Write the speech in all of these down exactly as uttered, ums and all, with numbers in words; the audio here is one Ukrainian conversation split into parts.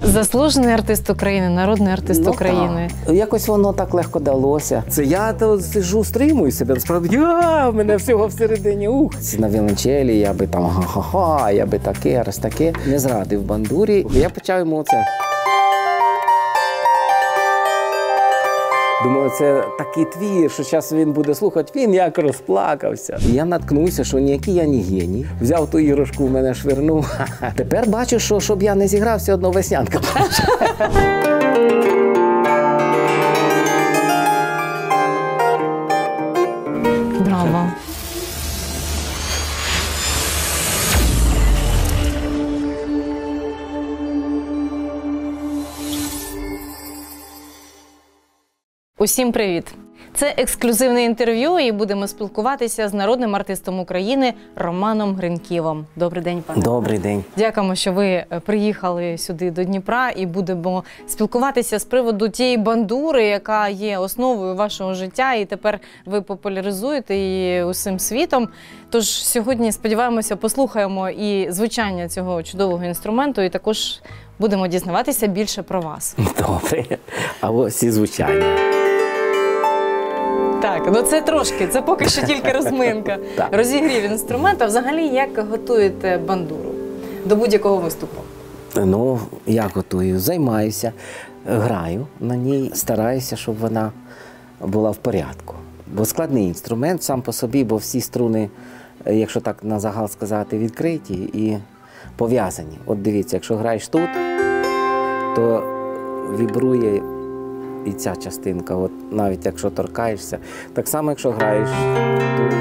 Заслужений артист України, народний артист ну, України. Так. Якось воно так легко далося. Це я то сижу, стримую себе, насправді, а, мене всього всередині, ух. На віолончелі я би там ха-ха-ха, я би таке, раз таке. Не зрадив бандурі. Я почав йому це. Думаю, це такий твір, що зараз він буде слухати, він як розплакався. І я наткнувся, що ніякий я не геній. Взяв ту іграшку, в мене швирнув. Тепер бачу, що щоб я не зіграв, все одно веснянка. Браво. Усім привіт! Це ексклюзивне інтерв'ю, і будемо спілкуватися з народним артистом України Романом Гринківом. Добрий день, пане. Добрий день. Дякуємо, що ви приїхали сюди до Дніпра, і будемо спілкуватися з приводу тієї бандури, яка є основою вашого життя, і тепер ви популяризуєте її усім світом. Тож сьогодні, сподіваємося, послухаємо і звучання цього чудового інструменту, і також будемо дізнаватися більше про вас. Добре. А ось і звучання. Так, ну це трошки, це поки що тільки розминка. Розігрів інструмент. А взагалі, як готуєте бандуру до будь-якого виступу? Ну, я готую, займаюся, граю на ній, стараюся, щоб вона була в порядку. Бо складний інструмент сам по собі, бо всі струни, якщо так на загал сказати, відкриті і пов'язані. От дивіться, якщо граєш тут, то вібрує і ця частинка, от навіть якщо торкаєшся. Так само, якщо граєш тут,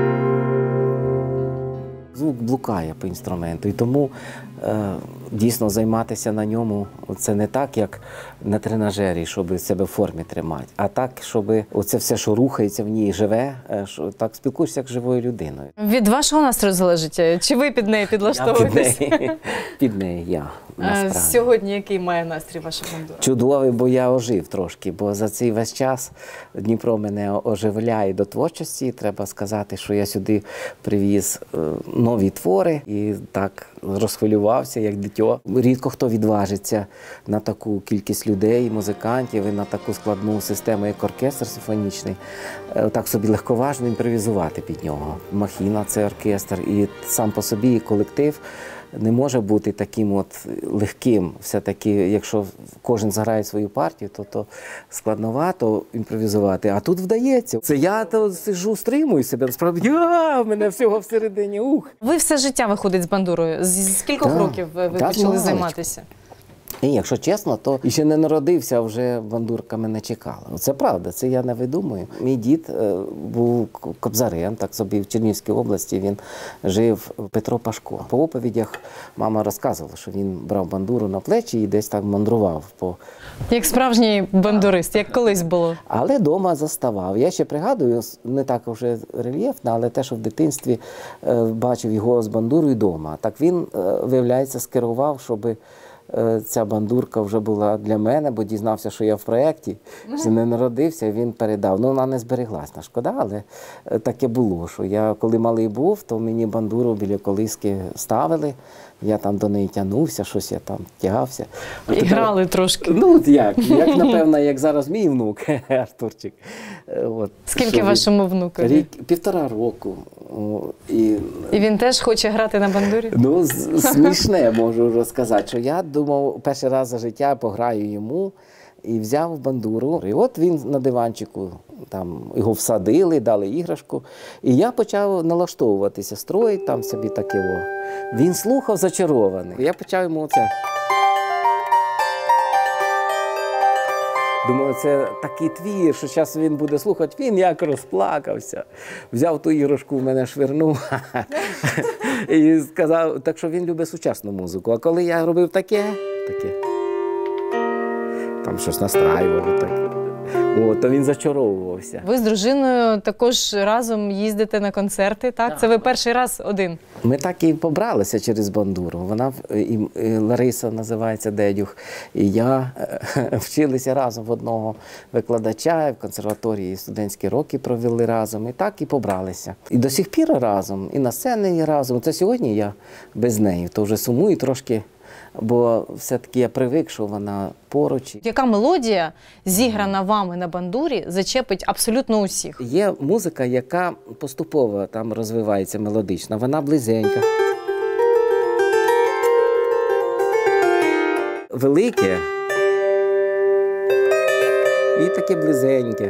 звук блукає по інструменту. І тому е, дійсно займатися на ньому це не так, як на тренажері, щоб себе в формі тримати, а так, щоб оце все, що рухається в ній, живе, що, так спілкуєшся як живою людиною. Від вашого настрою залежить? Чи ви під неї підлаштовуєтесь? Я під неї, під неї я. Насправді. Сьогодні який має настрій ваша бандура? Чудовий, бо я ожив трошки, бо за цей весь час Дніпро мене оживляє до творчості. Треба сказати, що я сюди привіз нові твори і так розхвилювався, як дитя. Рідко хто відважиться на таку кількість людей, музикантів і на таку складну систему, як оркестр симфонічний, так собі легковажно імпровізувати під нього. Махіна – це оркестр, і сам по собі колектив не може бути таким от легким. Все-таки, якщо кожен заграє свою партію, то, то складновато імпровізувати. А тут вдається. Це я то сижу, стримую себе, насправді, а, в мене всього всередині, ух. Ви все життя виходить з бандурою. З скількох Так, років ви так, почали малечко. займатися? І якщо чесно, то ще не народився, а вже бандурка мене чекала. Це правда, це я не видумую. Мій дід е, був кобзарем, так собі в Чернігівській області він жив, Петро Пашко. По оповідях мама розказувала, що він брав бандуру на плечі і десь так мандрував. По... Як справжній бандурист, як колись було. Але вдома заставав. Я ще пригадую, не так вже рельєфно, але те, що в дитинстві е, бачив його з бандурою вдома. Так він, е, виявляється, скерував, щоби ця бандурка вже була для мене, бо дізнався, що я в проєкті, що не народився, він передав. Ну, вона не збереглась, шкода, але таке було, що я, коли малий був, то мені бандуру біля колиски ставили, я там до неї тягнувся, щось я там тягався. І тепер... грали трошки. Ну, як, як, напевно, як зараз мій внук, Артурчик. От, скільки вашому внукові? Рік, півтора року. І, і він теж хоче грати на бандурі? Ну, смішне можу розказати, що я думав, перший раз за життя пограю йому і взяв бандуру. І от він на диванчику, там його всадили, дали іграшку. І я почав налаштовуватися, строїть там собі таке. Він слухав зачарований. Я почав йому це. Думаю, це такий твір, що зараз він буде слухати, він як розплакався. Взяв ту іграшку, в мене швирнув і сказав, так що він любить сучасну музику. А коли я робив таке, таке, там щось настраював, таке. О, то він зачаровувався. Ви з дружиною також разом їздите на концерти, так? так? Це ви перший раз один? Ми так і побралися через бандуру. Вона, і, і Лариса називається Дедюх, і я вчилися разом в одного викладача, в консерваторії студентські роки провели разом, і так і побралися. І до сих пір разом, і на сцені разом. Це сьогодні я без неї, то вже сумую трошки бо все-таки я привик, що вона поруч. Яка мелодія, зіграна вами на бандурі, зачепить абсолютно усіх? Є музика, яка поступово там розвивається мелодично, вона близенька. Велике і таке близеньке.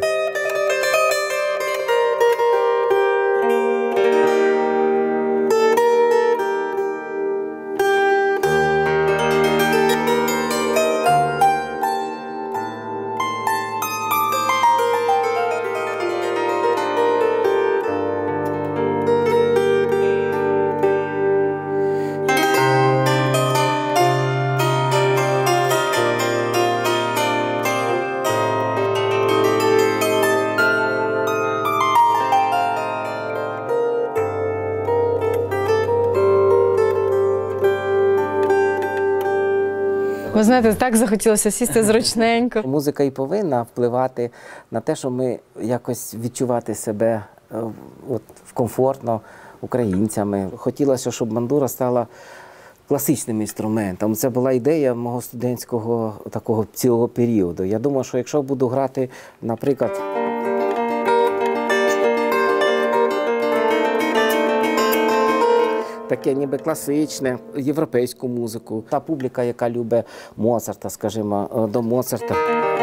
Ви знаєте, так захотілося сісти зручненько. Музика і повинна впливати на те, що ми якось відчувати себе е, от, комфортно українцями. Хотілося, щоб бандура стала класичним інструментом. Це була ідея мого студентського такого цілого періоду. Я думаю, що якщо буду грати, наприклад, таке ніби класичне, європейську музику. Та публіка, яка любить Моцарта, скажімо, до Моцарта.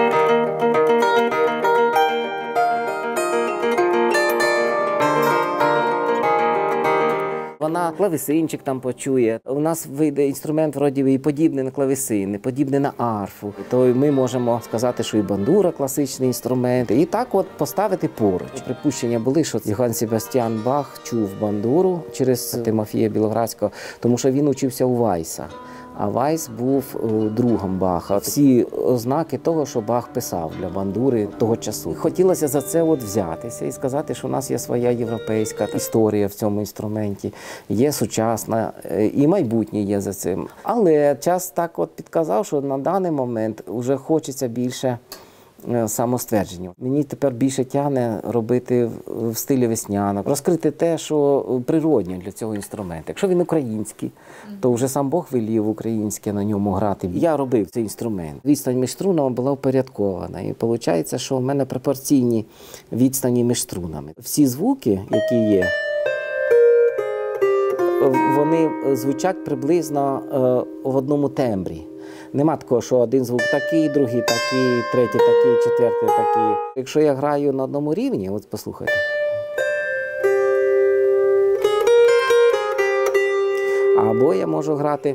Вона клавесинчик там почує. У нас вийде інструмент вроді і подібний на клавесин, і подібний на арфу. То ми можемо сказати, що і бандура класичний інструмент. І так от поставити поруч. Припущення були, що Йоганн Себастьян Бах чув бандуру через Тимофія Білоградського, тому що він учився у Вайса. А Вайс був другом Баха. Всі ознаки того, що Бах писав для бандури того часу. Хотілося за це от взятися і сказати, що у нас є своя європейська історія в цьому інструменті, є сучасна і майбутнє є за цим. Але час так от підказав, що на даний момент вже хочеться більше самоствердження. Мені тепер більше тягне робити в стилі веснянок, розкрити те, що природне для цього інструменту. Якщо він український, то вже сам Бог велів українське на ньому грати. Я робив цей інструмент. Відстань між струнами була упорядкована. І виходить, що в мене пропорційні відстані між струнами. Всі звуки, які є, вони звучать приблизно в одному тембрі. Нема такого, що один звук такий, другий такий, третій такий, четвертий такий. Якщо я граю на одному рівні, от послухайте. Або я можу грати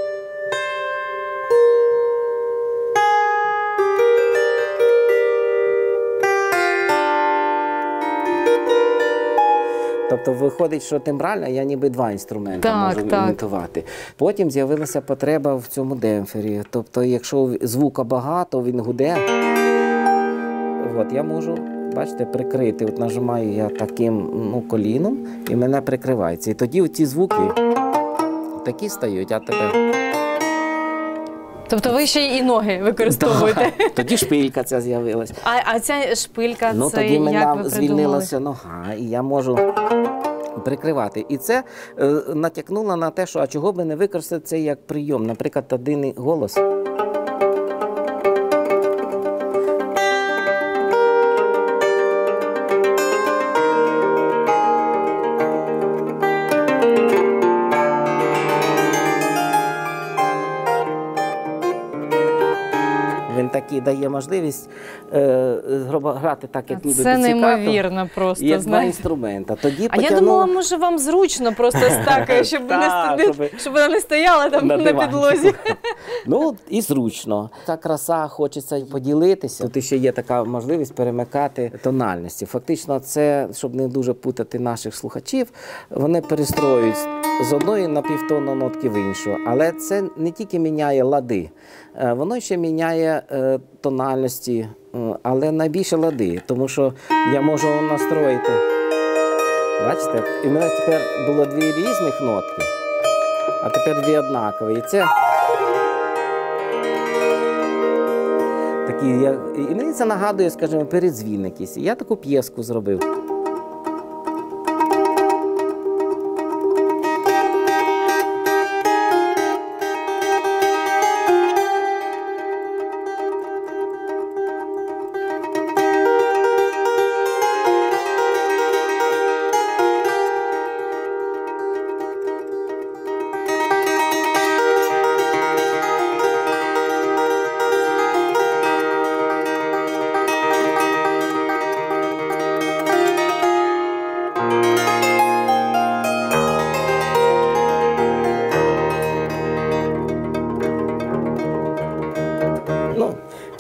тобто виходить, що тембрально я ніби два інструменти так, можу так. імітувати. Потім з'явилася потреба в цьому демпфері. Тобто, якщо звука багато, він гуде, от, я можу, бачите, прикрити. От нажимаю я таким ну, коліном і мене прикривається. І тоді ці звуки такі стають, а тепер... Тобто ви ще і ноги використовуєте? Так, тоді шпилька ця з'явилась. А, а ця шпилька, ну, це тоді як мене ви придумали? звільнилася нога, і я можу прикривати. І це е, натякнуло на те, що а чого би не використати це як прийом. Наприклад, один голос. Він такий дає можливість е, грати так, як ніби це піцикато. неймовірно просто, як знаєте. два інструмента. Тоді а я думала, може вам зручно просто так, щоб, Та, не, щоб, щоб вона не стояла там на, на підлозі. Ну, і зручно. Та краса, хочеться поділитися. Тут ще є така можливість перемикати тональності. Фактично, це, щоб не дуже путати наших слухачів, вони перестроюють з одної напівтонної нотки в іншу. Але це не тільки міняє лади, воно ще міняє е, тональності, але найбільше лади, тому що я можу настроїти. Бачите? І в мене тепер було дві різних нотки, а тепер дві однакові. І це такі, я, і мені це нагадує, скажімо, передзвін якийсь. Я таку п'єску зробив.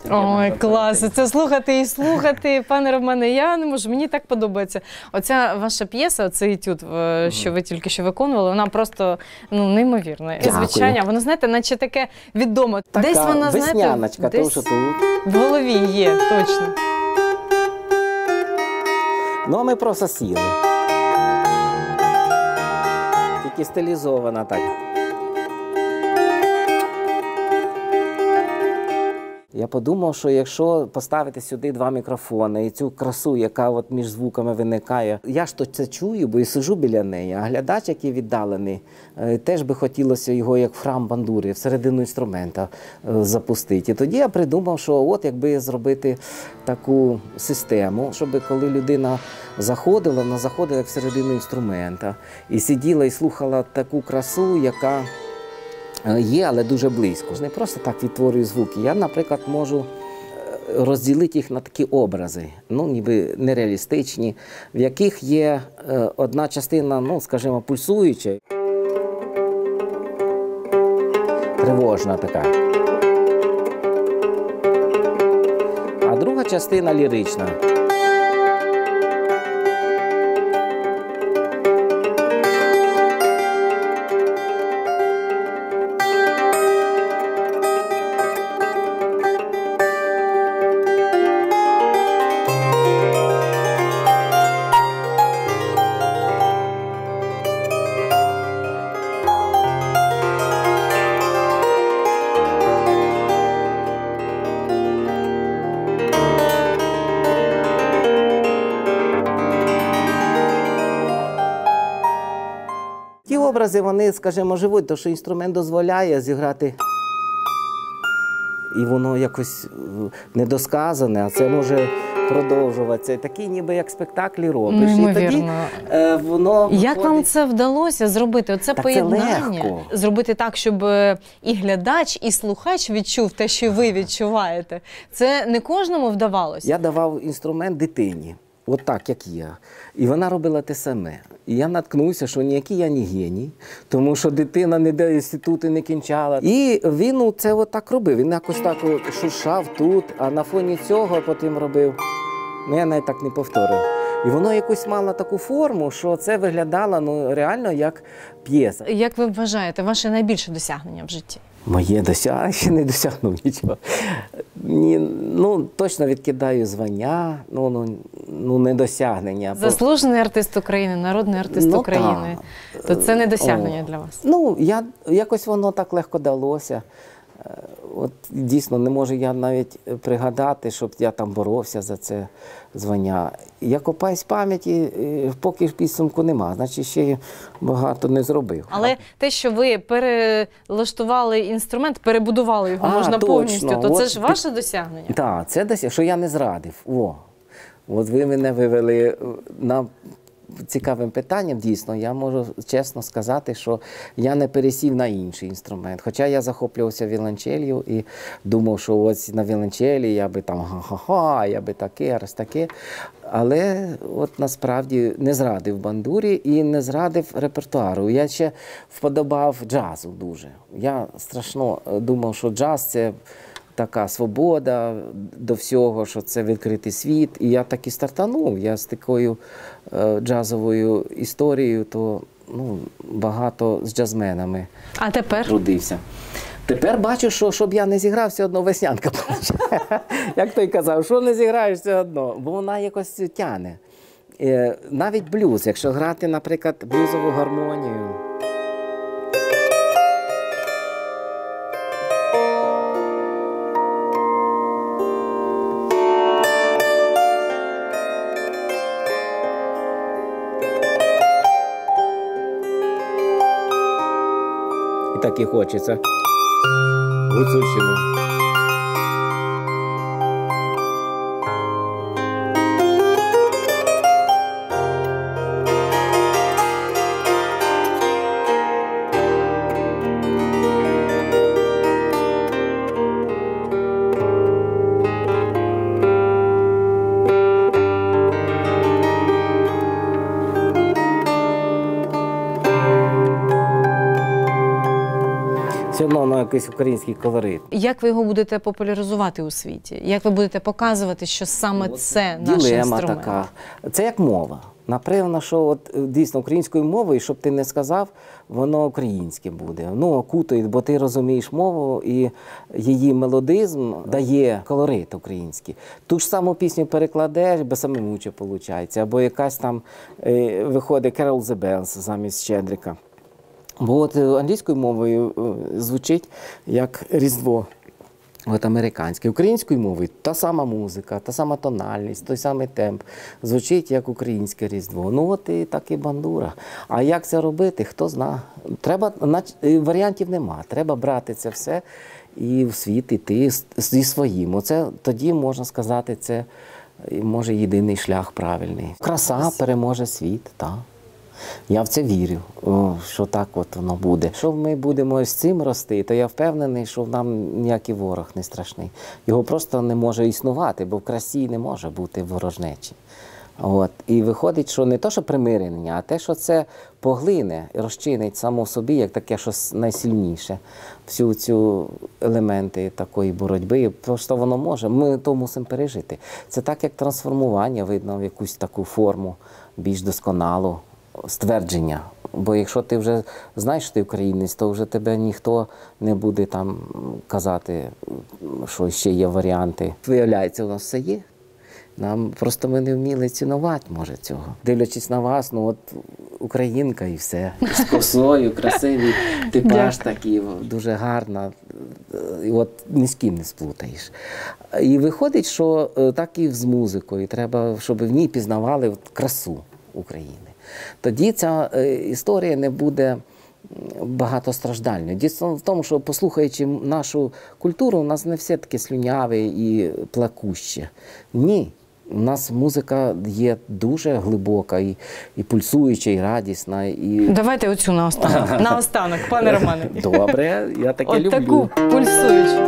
Ой, клас! Це слухати і слухати, пане Романе, я не можу, мені так подобається. Оця ваша п'єса, цей етюд, е, що ви тільки що виконували, вона просто ну, неймовірна. І звучання, воно, знаєте, наче таке відоме. Така десь вона, знаєте, весняночка, десь то, що тут. в голові є, точно. Ну, а ми просто сіли. Тільки стилізована так. Я подумав, що якщо поставити сюди два мікрофони і цю красу, яка от між звуками виникає, я ж то це чую, бо і сижу біля неї, а глядач, який віддалений, теж би хотілося його як в храм бандури, всередину інструмента запустити. І тоді я придумав, що от якби зробити таку систему, щоб коли людина заходила, вона заходила як всередину інструмента і сиділа і слухала таку красу, яка є, але дуже близько. Не просто так відтворюю звуки. Я, наприклад, можу розділити їх на такі образи, ну, ніби нереалістичні, в яких є одна частина, ну, скажімо, пульсуюча, тривожна така, а друга частина лірична. Ті образи, вони, скажімо, живуть, тому що інструмент дозволяє зіграти, і воно якось недосказане, а це може продовжуватися. Такі ніби як спектаклі робиш. І тоді е, воно Як виходить... вам це вдалося зробити? Оце так поєднання? це легко. Зробити так, щоб і глядач, і слухач відчув те, що ви відчуваєте. Це не кожному вдавалося? Я давав інструмент дитині, от так, як я. І вона робила те саме. І я наткнувся, що ніякий я не геній, тому що дитина ніде інститути не кінчала. І він це отак робив. Він якось так шуршав тут, а на фоні цього потім робив. Ну, я навіть так не повторив. І воно якось мало таку форму, що це виглядало ну, реально як п'єса. Як ви вважаєте, ваше найбільше досягнення в житті? Моє досягнення, ще не досягнув нічого. Ні, ну, точно відкидаю звання, ну, ну, ну не досягнення. Заслужений артист України, народний артист ну, України. Та. То це не досягнення О. для вас? Ну, я, якось воно так легко далося. От дійсно, не можу я навіть пригадати, щоб я там боровся за це звання. Я копаюсь в пам'яті, поки підсумку нема, значить ще багато не зробив. Але те, що ви перелаштували інструмент, перебудували його, а, можна точно. повністю, то от, це ж ваше досягнення? Так, да, це досягнення, що я не зрадив. О, от ви мене вивели на... Цікавим питанням, дійсно, я можу чесно сказати, що я не пересів на інший інструмент. Хоча я захоплювався віолончелью і думав, що ось на віолончелі я би там ха-ха-ха, я би таке, раз таке. Але от насправді не зрадив бандурі і не зрадив репертуару. Я ще вподобав джазу дуже. Я страшно думав, що джаз – це така свобода до всього, що це відкритий світ. І я так і стартанув. Я з такою е, джазовою історією, то ну, багато з джазменами а тепер? трудився. Тепер бачу, що щоб я не зіграв, все одно веснянка. Як той казав, що не зіграєш, все одно. Бо вона якось тяне. Е, навіть блюз, якщо грати, наприклад, блюзову гармонію. І так і хочеться. Гуцульщину. все одно воно якийсь український колорит. Як ви його будете популяризувати у світі? Як ви будете показувати, що саме це наш Ділема інструмент? така. Це як мова. Напевно, що от дійсно українською мовою, щоб ти не сказав, воно українське буде. Ну, окутує, бо ти розумієш мову, і її мелодизм дає колорит український. Ту ж саму пісню перекладеш, бо самимуче виходить. Або якась там е, виходить Carol the Bells замість Щедрика. Бо от англійською мовою е, звучить як Різдво. От американською. Українською мовою та сама музика, та сама тональність, той самий темп. Звучить як українське Різдво. Ну от і так і бандура. А як це робити, хто зна. Треба, варіантів нема. Треба брати це все і в світ іти зі своїм. Оце тоді, можна сказати, це може єдиний шлях правильний. Краса переможе світ, так. Я в це вірю, що так от воно буде. Якщо ми будемо з цим рости, то я впевнений, що нам ніякий ворог не страшний. Його просто не може існувати, бо в красі не може бути ворожнечі. От. І виходить, що не те, що примирення, а те, що це поглине і розчинить само в собі, як таке щось найсильніше. Всю цю елементи такої боротьби, просто воно може. Ми то мусимо пережити. Це так, як трансформування, видно, в якусь таку форму більш досконалу. Ствердження. Бо якщо ти вже знаєш, що ти українець, то вже тебе ніхто не буде там казати, що ще є варіанти. Виявляється, у нас все є. Нам просто ми не вміли цінувати, може, цього. Дивлячись на вас, ну от українка і все. З косою, красивий типаж такий, дуже гарна. І от ні з ким не сплутаєш. І виходить, що так і з музикою. Треба, щоб в ній пізнавали красу України. Тоді ця історія не буде багатостраждальною. Дійсно в тому, що послухаючи нашу культуру, у нас не все таке слюняве і плакуще. Ні. У нас музика є дуже глибока, і, і пульсуюча, і радісна. І... Давайте оцю наостанок, наостанок, пане Романе. Добре, я таке От люблю. таку пульсуючу.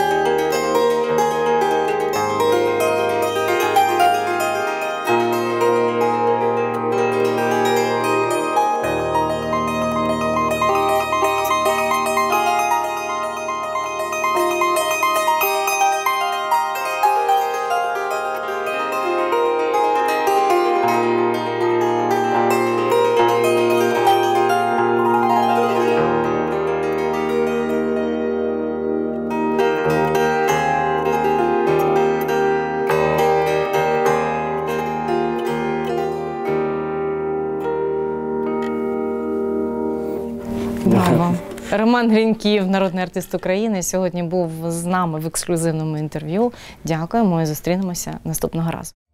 Браво. Роман Гриньків, народний артист України, сьогодні був з нами в ексклюзивному інтерв'ю. Дякуємо і зустрінемося наступного разу.